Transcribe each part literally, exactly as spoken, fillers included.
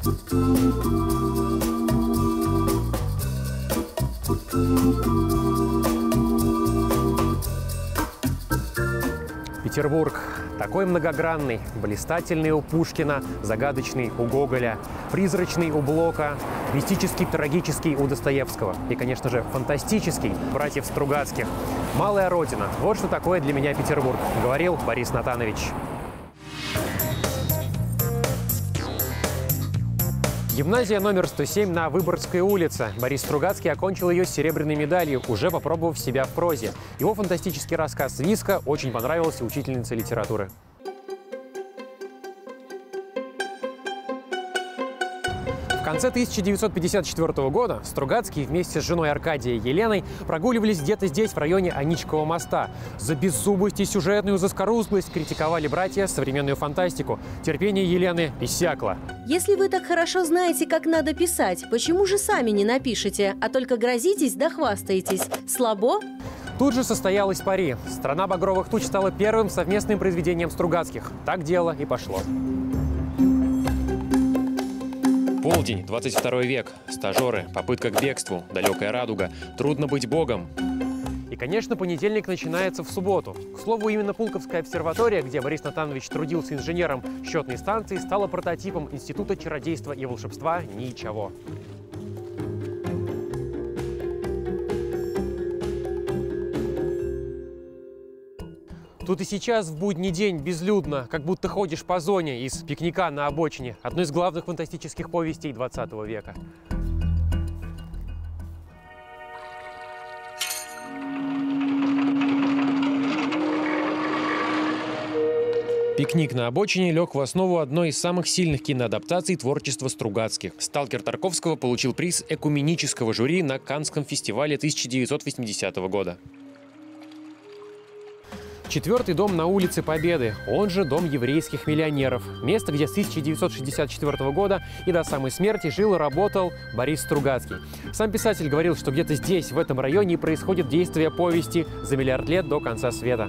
Петербург такой многогранный, блистательный у Пушкина, загадочный у Гоголя, призрачный у Блока, мистический, трагический у Достоевского и, конечно же, фантастический братьев Стругацких. Малая родина. Вот что такое для меня Петербург, говорил Борис Натанович. Гимназия номер сто семь на Выборгской улице. Борис Стругацкий окончил ее с серебряной медалью, уже попробовав себя в прозе. Его фантастический рассказ «Виска» очень понравился учительнице литературы. В конце тысяча девятьсот пятьдесят четвёртого года Стругацкий вместе с женой Аркадией Еленой прогуливались где-то здесь, в районе Аничкова моста. За беззубость и сюжетную заскорузлость критиковали братья современную фантастику. Терпение Елены иссякло. Если вы так хорошо знаете, как надо писать, почему же сами не напишете, а только грозитесь да хвастаетесь? Слабо? Тут же состоялась пари. «Страна багровых туч» стала первым совместным произведением Стругацких. Так дело и пошло. Полдень, двадцать второй век, стажеры, попытка к бегству, далекая радуга, трудно быть богом. И, конечно, понедельник начинается в субботу. К слову, именно Пулковская обсерватория, где Борис Натанович трудился инженером счетной станции, стала прототипом Института чародейства и волшебства «Ничего». Тут и сейчас в будний день безлюдно, как будто ходишь по зоне из «Пикника на обочине», одной из главных фантастических повестей двадцатого века. «Пикник на обочине» лег в основу одной из самых сильных киноадаптаций творчества Стругацких. «Сталкер» Тарковского получил приз экуменического жюри на Каннском фестивале тысяча девятьсот восьмидесятого года. Четвертый дом на улице Победы, он же дом еврейских миллионеров. Место, где с тысяча девятьсот шестьдесят четвёртого года и до самой смерти жил и работал Борис Стругацкий. Сам писатель говорил, что где-то здесь, в этом районе, происходит действие повести «За миллиард лет до конца света».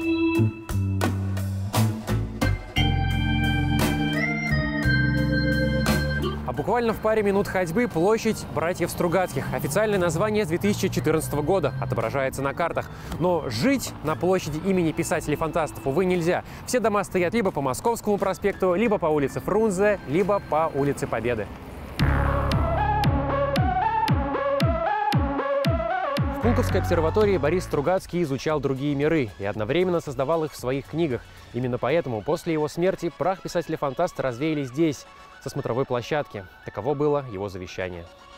Буквально в паре минут ходьбы площадь братьев Стругацких. Официальное название с две тысячи четырнадцатого года отображается на картах. Но жить на площади имени писателей-фантастов, увы, нельзя. Все дома стоят либо по Московскому проспекту, либо по улице Фрунзе, либо по улице Победы. В Пулковской обсерватории Борис Стругацкий изучал другие миры и одновременно создавал их в своих книгах. Именно поэтому после его смерти прах писателя-фантаста развеяли здесь, со смотровой площадки. Таково было его завещание.